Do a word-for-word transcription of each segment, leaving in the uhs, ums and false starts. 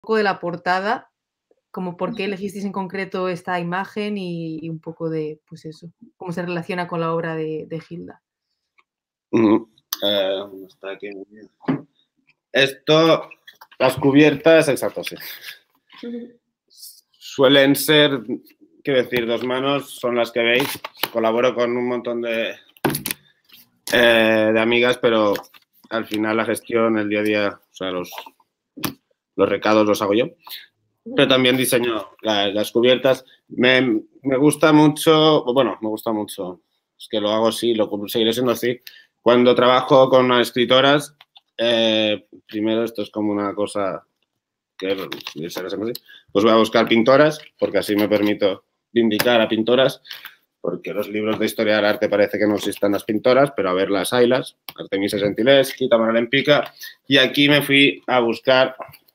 poco de la portada, como por qué elegisteis en concreto esta imagen y y un poco de, pues eso, cómo se relaciona con la obra de de Hilda. Ujú. Eh, está aquí. Esto, las cubiertas, exacto, sí. Ujú. Suelen ser, quiero decir, dos manos son las que veis. Colaboro con un montón de, eh, de amigas, pero al final la gestión, el día a día, o sea, los, los recados los hago yo. Pero también diseño la, las cubiertas. Me, me gusta mucho, bueno, me gusta mucho, es que lo hago así, lo seguiré siendo así. Cuando trabajo con escritoras, eh, primero esto es como una cosa que pues voy a buscar pintoras, porque así me permito vindicar a pintoras, porque los libros de historia del arte parece que no existan las pintoras, pero a ver las haylas, Artemisa Gentileschi, Tamara Lempicka, y aquí me fui a buscar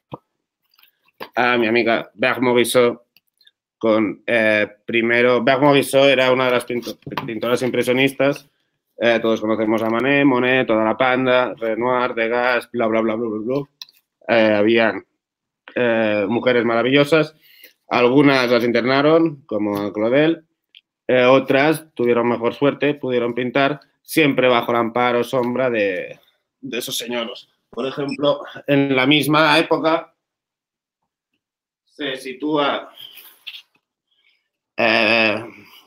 a mi amiga Berg Morisot, con eh, primero, Berg Morisot era una de las pinto pintoras impresionistas, eh, todos conocemos a Manet, Monet, toda la panda, Renoir, Degas, bla, bla, bla, bla, bla, bla. Eh, habían eh, mujeres maravillosas, algunas las internaron, como Claudel, eh, otras tuvieron mejor suerte, pudieron pintar, siempre bajo el amparo, sombra de, de esos señores. Por ejemplo, en la misma época se sitúa eh,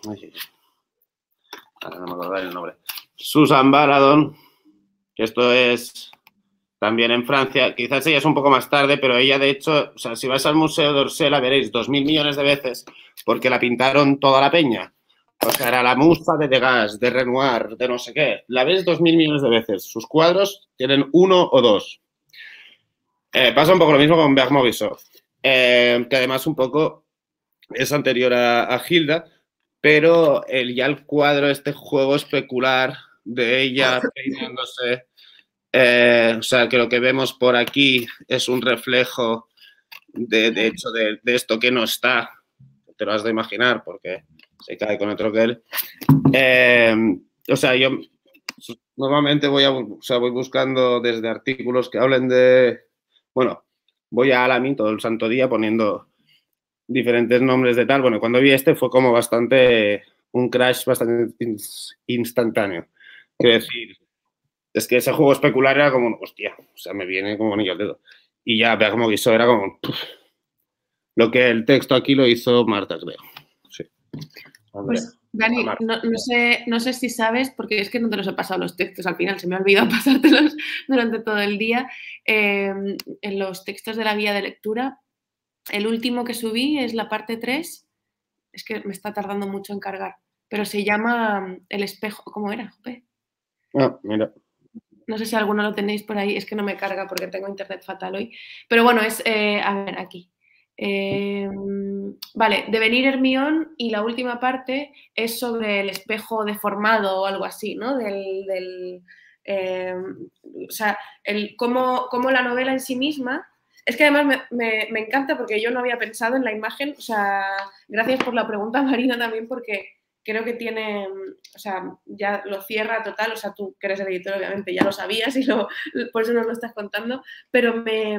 no me acuerdo el nombre, Susan Baladon, que esto es también en Francia, quizás ella es un poco más tarde, pero ella de hecho, o sea, si vais al Museo d'Orsay la veréis dos mil millones de veces porque la pintaron toda la peña. O sea, era la musa de Degas, de Renoir, de no sé qué. La ves dos mil millones de veces. Sus cuadros tienen uno o dos. Eh, pasa un poco lo mismo con Berg Morisot, eh, que además un poco es anterior a, a Hilda, pero el, ya el cuadro, este juego especular de ella peinándose, eh, o sea, que lo que vemos por aquí es un reflejo, de, de hecho, de, de esto que no está, te lo has de imaginar porque se cae con otro que él. Eh, o sea, yo normalmente voy, a, o sea, voy buscando desde artículos que hablen de, bueno, voy a Alamin todo el santo día poniendo diferentes nombres de tal. Bueno, cuando vi este fue como bastante, un crash bastante instantáneo. Quiero decir, es que ese juego especular era como, hostia, o sea, me viene como anillo al dedo. Y ya, vea como guiso, era como, puf, lo que el texto aquí lo hizo Marta, creo. Sí. Pues, Dani, no, no, sé, no sé si sabes, porque es que no te los he pasado los textos al final, se me ha olvidado pasártelos durante todo el día. Eh, en los textos de la guía de lectura, el último que subí es la parte tres, es que me está tardando mucho en cargar, pero se llama El espejo, ¿cómo era? Jope. Ah, mira. No sé si alguno lo tenéis por ahí, es que no me carga porque tengo internet fatal hoy. Pero bueno, es, eh, a ver, aquí. Eh, vale, Devenir Hermione, y la última parte es sobre el espejo deformado o algo así, ¿no? Del, del eh, o sea, el, cómo, cómo la novela en sí misma. Es que además me, me, me encanta porque yo no había pensado en la imagen. O sea, gracias por la pregunta, Marina, también, porque creo que tiene, o sea, ya lo cierra total. O sea, tú que eres el editor, obviamente, ya lo sabías y lo, por eso nos lo estás contando, pero me,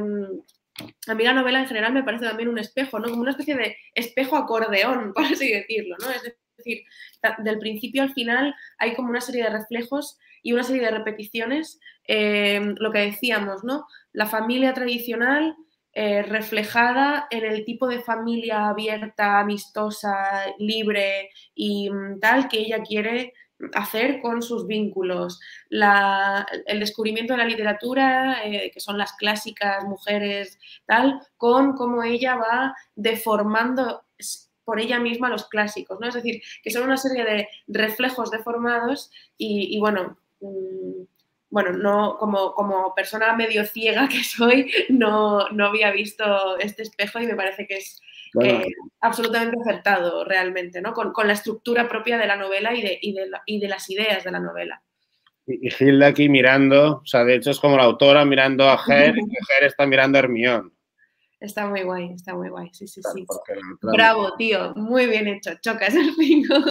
a mí la novela en general me parece también un espejo, ¿no? Como una especie de espejo acordeón, por así decirlo, ¿no? Es decir, del principio al final hay como una serie de reflejos y una serie de repeticiones, eh, lo que decíamos, ¿no? La familia tradicional eh, reflejada en el tipo de familia abierta, amistosa, libre y tal que ella quiere hacer con sus vínculos. La, el descubrimiento de la literatura, eh, que son las clásicas mujeres, tal, con cómo ella va deformando por ella misma los clásicos, ¿no? Es decir, que son una serie de reflejos deformados y, y bueno, mmm, bueno, no, como, como persona medio ciega que soy, no, no había visto este espejo y me parece que es Bueno, eh, absolutamente acertado realmente, ¿no? Con, con la estructura propia de la novela y de, y, de la, y de las ideas de la novela. Y, y Hilda aquí mirando, o sea, de hecho es como la autora mirando a Ger y Ger está mirando a Hermione. Está muy guay, está muy guay, sí, sí, sí. Porque, Bravo, tío, muy bien hecho, chocas el cinco.